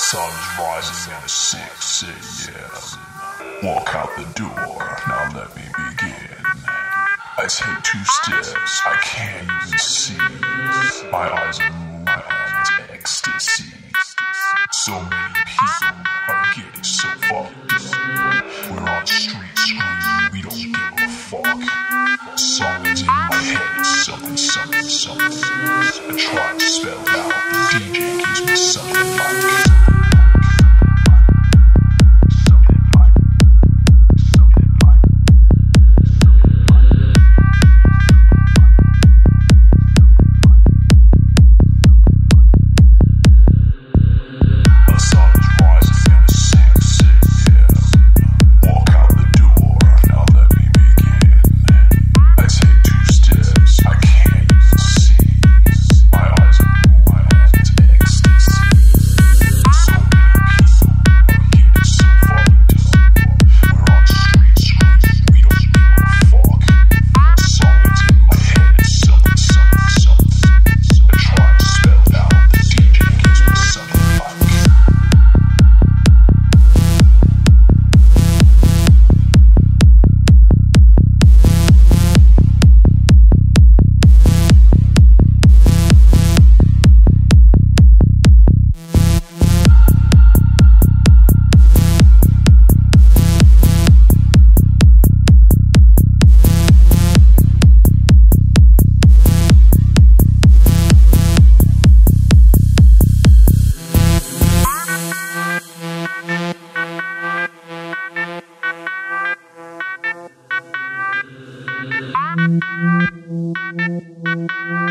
sun's rising at 6 a.m. Walk out the door, now let me begin. I take 2 steps, I can't even see. My eyes are moving to ecstasy. So many people are getting so fucked up. We're on the street screaming, we don't give a fuck. A song is in my head, it's something, something, something. I try to spell it out, the DJ gives me something like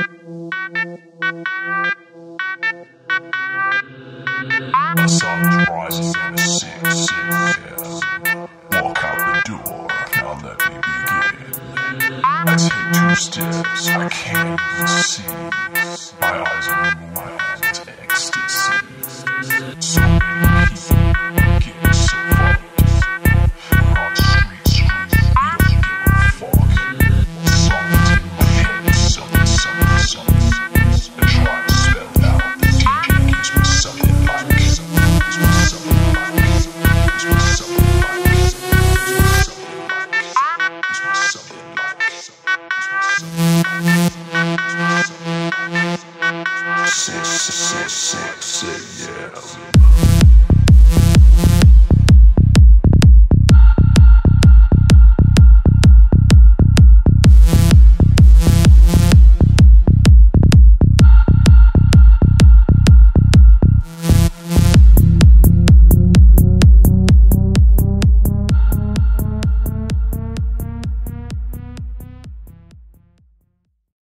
a song's